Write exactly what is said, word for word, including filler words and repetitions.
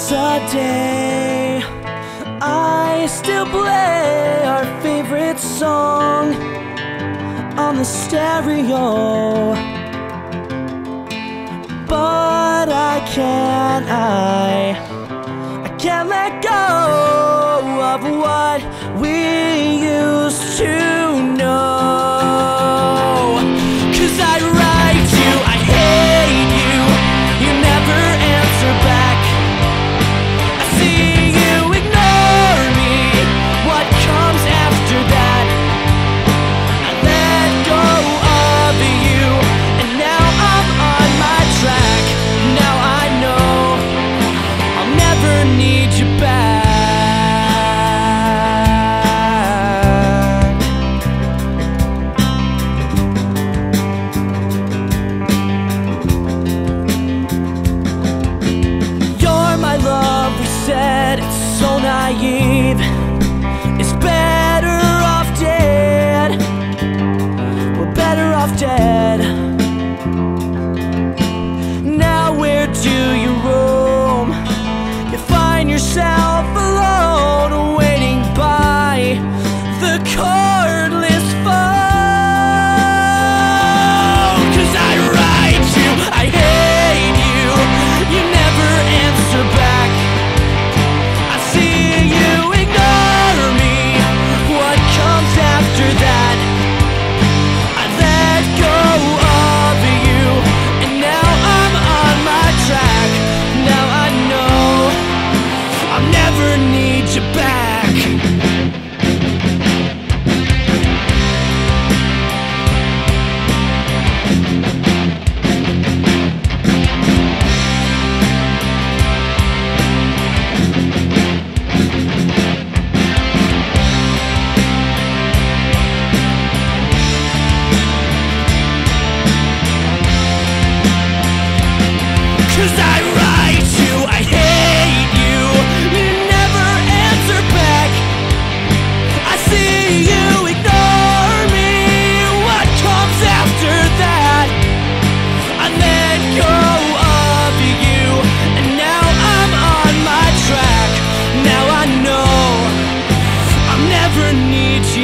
day, I still play our favorite song on the stereo, but I can't, I, I can't let go of what we used to know. 'Cause I write you, I hate you, you never answer back. I see you ignore me, what comes after that? I let go of you, and now I'm on my track. Now I know I'll never need you back. You're my love, we said, it's so naive. It's better off dead. We're better off dead. Now where do you roam? You find yourself alone, waiting by the cordless phone. 'Cause I write you, I hate you, you never answer back. I see you ignore me, what comes after that? I let go of you, and now I'm on my track. Now I know I'll never need you back. 'Cause I write you, I hate you, you never answer back. I see you ignore me, what comes after that? I let go of you, and now I'm on my track. Now I know I'll never need you